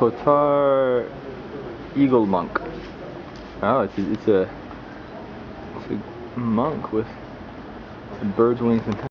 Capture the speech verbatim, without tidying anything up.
Kotar eagle monk. Oh, it's a, it's a, it's a monk with bird's wings and